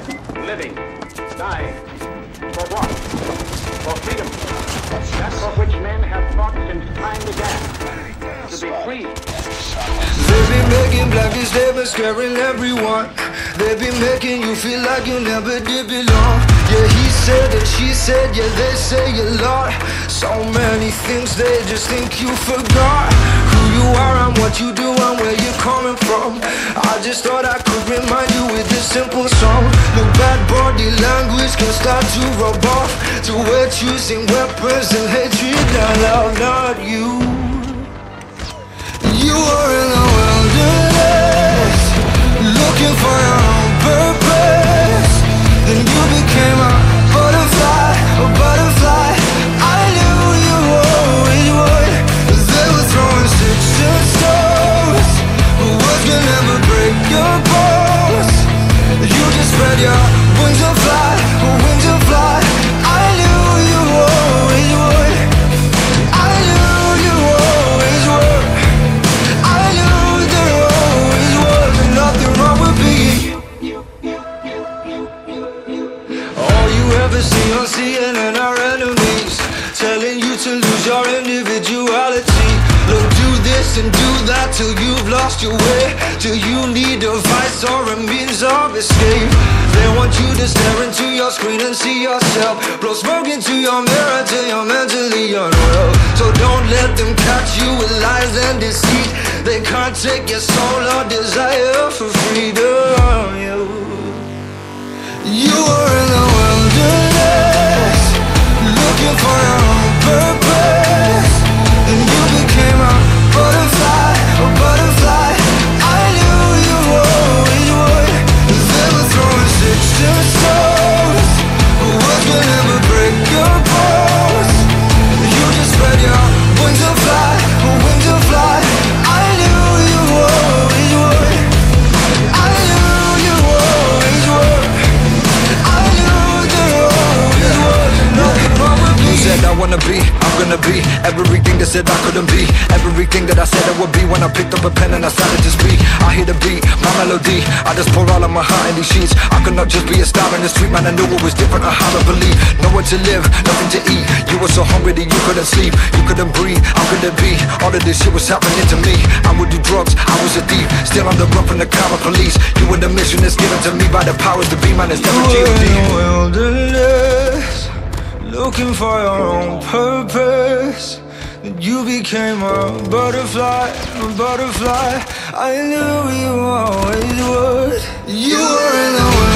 living, dying. For what? For freedom. That for which men have fought since time began. To be free. They've been making blackness, they've been scaring everyone. They've been making you feel like you never did belong. Yeah, he said and she said, yeah, they say a lot. So many things they just think you forgot. Who you are and what you do and where you're coming from. I just thought I could remind you with this simple song. Look, bad body language can start to rub off. To we're choosing weapons and hatred. I love not you. You were in the wilderness, looking for your own purpose. Then you became a butterfly, a butterfly. I knew you always would. They were throwing sticks and stones, but words can never break your bones. You just spread your wings and fly, wings and fly. I knew you always would. I knew you always would. I knew there always was nothing wrong with being all you ever see on CNN are enemies, telling you to lose your individuality. Look, do this and do that till you've lost your way, till you need a vice or a means of escape. They want you to stare into your screen and see yourself, blow smoke into your mirror till you're mentally unwell. So don't let them catch you with lies and deceit. They can't take your soul or desire for freedom. You were in the wilderness, looking for your own purpose. And you became a butterfly, a butterfly. I knew you always would. They were throwing sticks and stones, but words can never break your bones. You just spread your wings and fly, wings and fly. I knew you always would. I knew you always would. I knew there always was nothing wrong with me. Said I wanna be, I'm gonna be everything that said I couldn't be, everything that I said I would be. When I picked up a pen and I started to speak, I hear the beat, my melody. I just pour all of my heart in these sheets. I could not just be a star in the street, man. I knew it was different. I had to believe, nowhere to live, nothing to eat. You were so hungry that you couldn't sleep, you couldn't breathe. How could it be? All of this shit was happening to me. I would do drugs, I was a thief, still on the run from the common police. You were the mission that's given to me by the powers to be, man. It's never You were in G.O.D. the wilderness, looking for your own purpose. Then you became a butterfly, a butterfly. I knew you always would. You were in the